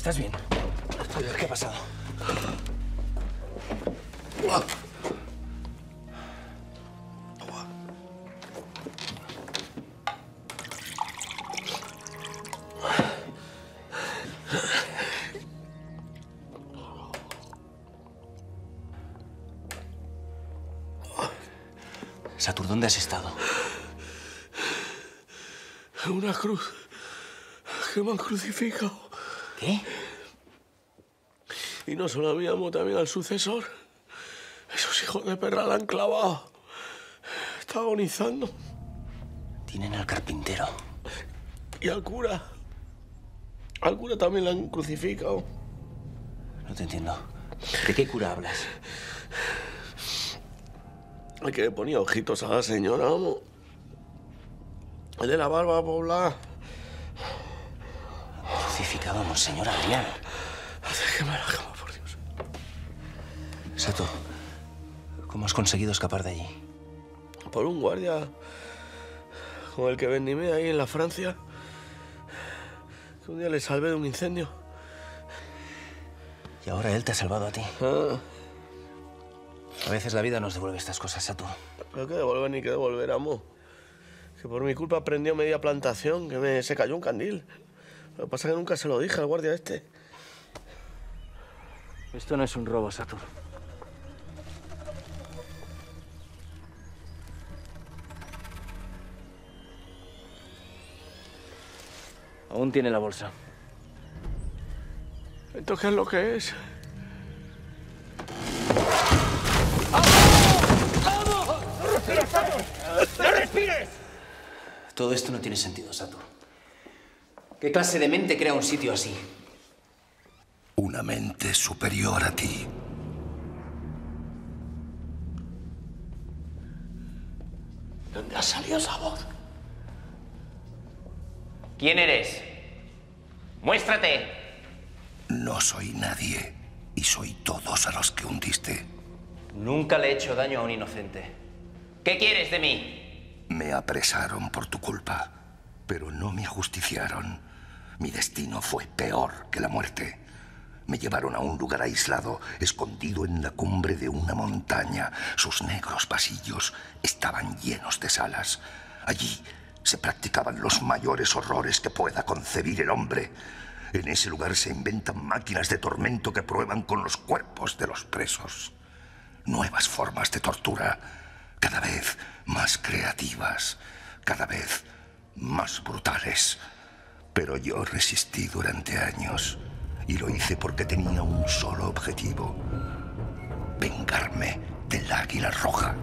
¿Estás bien? ¿Qué ha pasado? Satur, ¿dónde has estado? Una cruz que me han crucificado. ¿Qué? Y no solo a mí, amo también al sucesor. Esos hijos de perra la han clavado. Está agonizando. Tienen al carpintero. Y al cura. Al cura también la han crucificado. No te entiendo. ¿De qué cura hablas? El que le ponía ojitos a la señora, amo. El de la barba poblada. Crucificado a Monseñor Adrián. Déjeme la cama, por Dios. Satur, ¿cómo has conseguido escapar de allí? Por un guardia con el que vendimé ahí en la Francia. Que un día le salvé de un incendio. Y ahora él te ha salvado a ti. Ah. A veces la vida nos devuelve estas cosas, Satur. Pero qué devolver ni qué devolver, amo. Que por mi culpa prendió media plantación, que se cayó un candil. Lo que pasa es que nunca se lo dije al guardia este. Esto no es un robo, Satur. Aún tiene la bolsa. ¿Entonces qué es lo que es? ¡No respires! Todo esto no tiene sentido, Satur. ¿Qué clase de mente crea un sitio así? Una mente superior a ti. ¿Dónde ha salido esa voz? ¿Quién eres? ¡Muéstrate! No soy nadie y soy todos a los que hundiste. Nunca le he hecho daño a un inocente. ¿Qué quieres de mí? Me apresaron por tu culpa, pero no me ajusticiaron. Mi destino fue peor que la muerte. Me llevaron a un lugar aislado, escondido en la cumbre de una montaña. Sus negros pasillos estaban llenos de salas. Allí se practicaban los mayores horrores que pueda concebir el hombre. En ese lugar se inventan máquinas de tormento que prueban con los cuerpos de los presos. Nuevas formas de tortura, cada vez más creativas, cada vez más brutales. Pero yo resistí durante años y lo hice porque tenía un solo objetivo: vengarme del Águila Roja.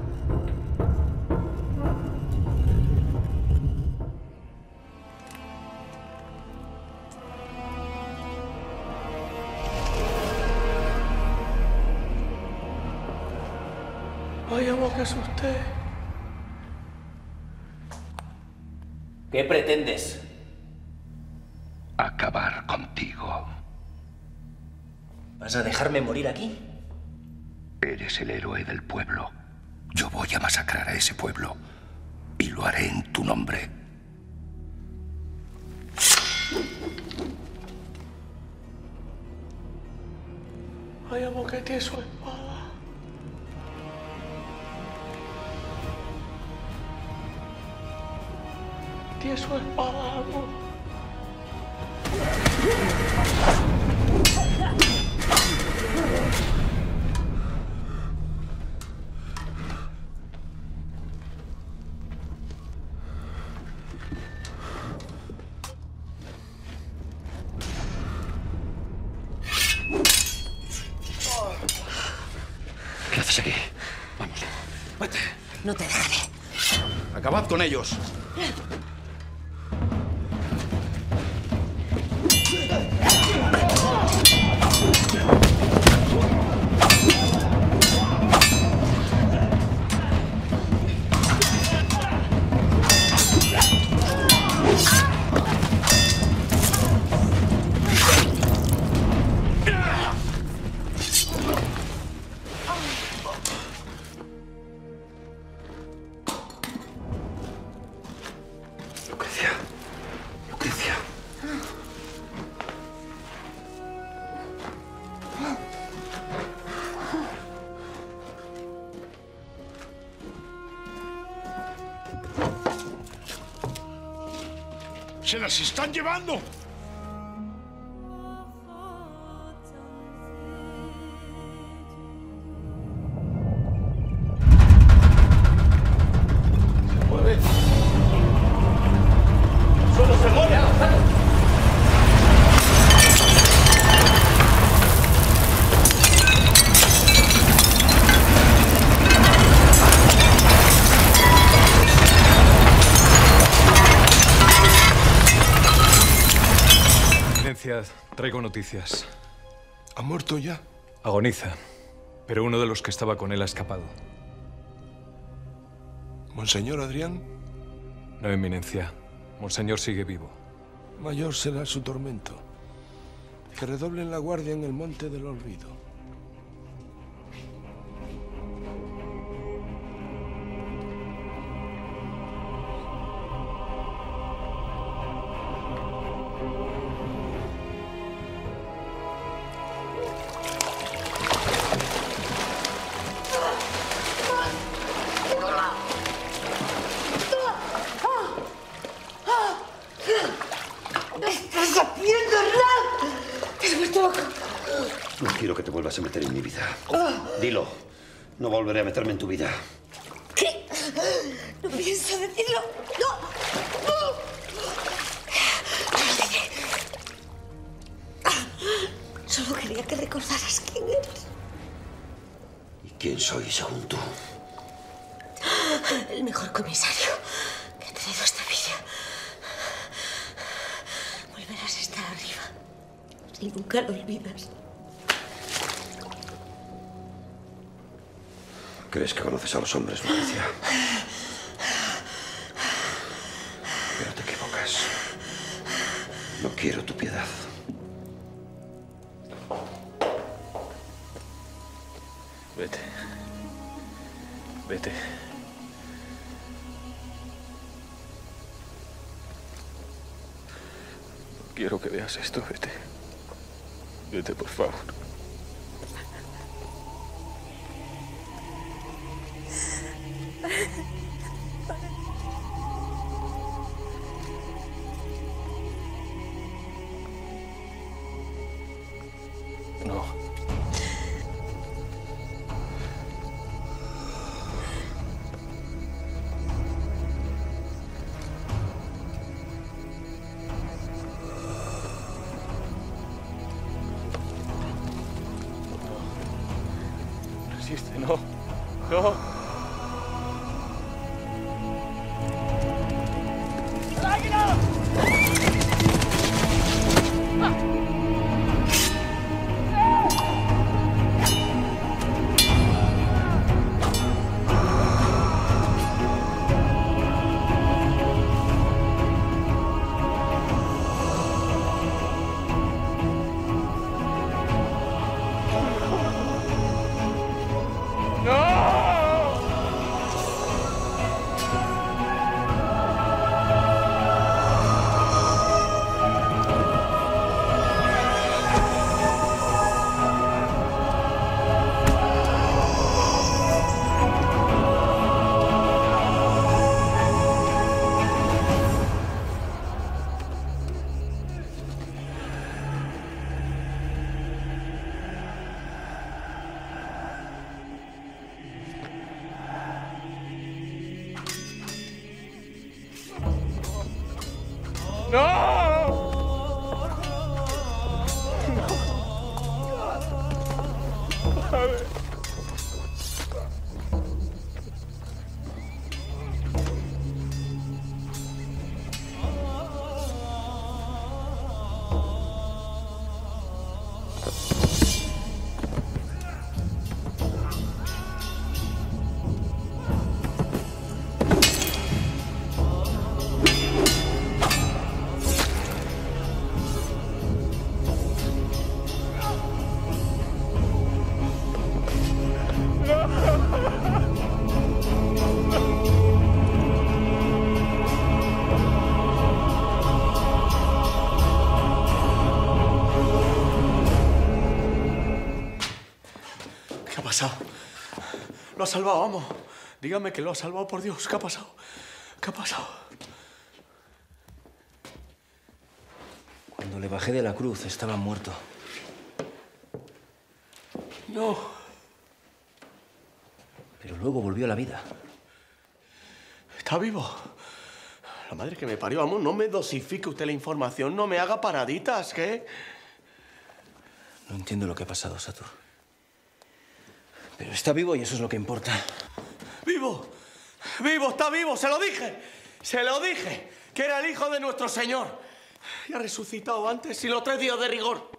Ay, amo, que asusté. ¿Qué pretendes? Acabar contigo. ¿Vas a dejarme morir aquí? Eres el héroe del pueblo. Yo voy a masacrar a ese pueblo y lo haré en tu nombre. Ay, amo, que tiene su espada. Tiene su espada, amo. ¿Qué haces aquí? Vamos. Vete. No te dejaré. Acabad con ellos. ¡Se las están llevando! Traigo noticias. ¿Ha muerto ya? Agoniza, pero uno de los que estaba con él ha escapado. ¿Monseñor Adrián? No, Eminencia. Monseñor sigue vivo. Mayor será su tormento. Que redoblen la guardia en el Monte del Olvido. No quiero que te vuelvas a meter en mi vida. Dilo. No volveré a meterme en tu vida. ¿Qué? No pienso decirlo. ¡No! ¡No! No lo diré. Solo quería que recordaras quién eres. ¿Y quién soy según tú? El mejor comisario que ha traído esta vida. Volverás a estar arriba. Si nunca lo olvidas. ¿Crees que conoces a los hombres, Lucrecia? Pero te equivocas. No quiero tu piedad. Vete. Vete. No quiero que veas esto. Vete. Vete, por favor. No. Resiste, no. No. ¿Qué ha pasado? Lo ha salvado, amo. Dígame que lo ha salvado, por Dios. ¿Qué ha pasado? ¿Qué ha pasado? Cuando le bajé de la cruz, estaba muerto. No. Pero luego volvió a la vida. ¿Está vivo? La madre que me parió, vamos, no me dosifique usted la información, no me haga paraditas, ¿qué? No entiendo lo que ha pasado, Satur. Pero está vivo y eso es lo que importa. ¡Vivo! ¡Vivo! ¡Está vivo! ¡Se lo dije! ¡Se lo dije! Que era el hijo de nuestro Señor. Y ha resucitado antes y los 3 días de rigor.